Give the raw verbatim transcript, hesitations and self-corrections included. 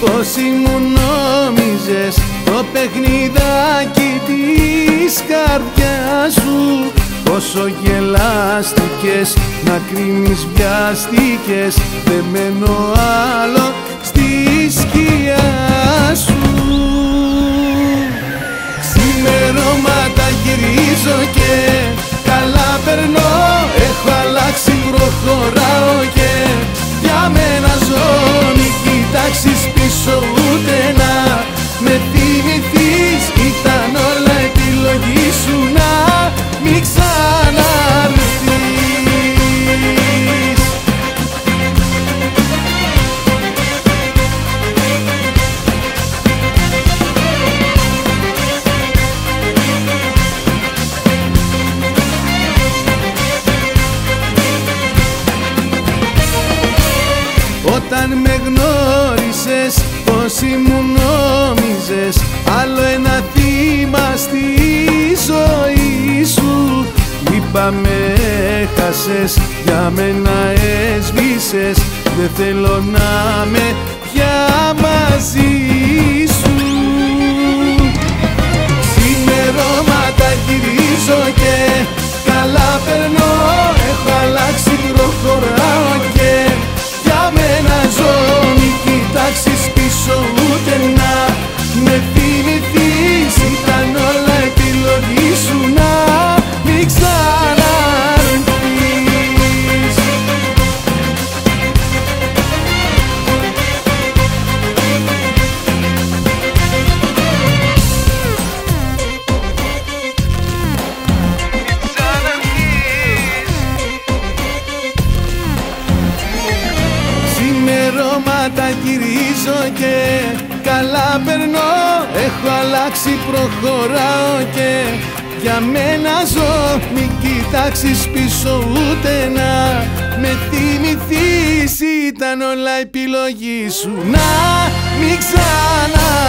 πως ήμουν νόμιζες το παιχνιδάκι της καρδιάς σου. Όσο γελάστηκες να κρίνεις βιάστηκες, δεν μένω άλλο στη σκιά σου. Ξημερώματα γυρίζω και καλά περνώ, έχω αλλάξει, προχωράω και για μένα ζω. Μη κοιτάξεις πίσω ούτε να με θυμηθείς, ήταν όλα επιλογή σου να μην ξαναρθείς. Όταν με γνώρισες πως ήμουν νόμιζες άλλο ένα θύμα στη ζωή σου. Είπαμε έχασες, για μένα έσβησες, δεν θέλω να με πια μαζί σου. Ξημερώματα γυρίζω και καλά περνώ, έχω αλλάξει, προχωράω και για μένα ζω. Μη κοιτάξεις πίσω ούτε να με θυμηθείς, ήταν όλα επιλογή σου να μην ξαναρθείς. Ξημερώματα γυρίζω και καλά περνώ, έχω αλλάξει, προχωράω και για μένα ζω. Μην κοιτάξεις πίσω ούτε να με θυμηθείς, ήταν όλα επιλογή σου να μην ξανα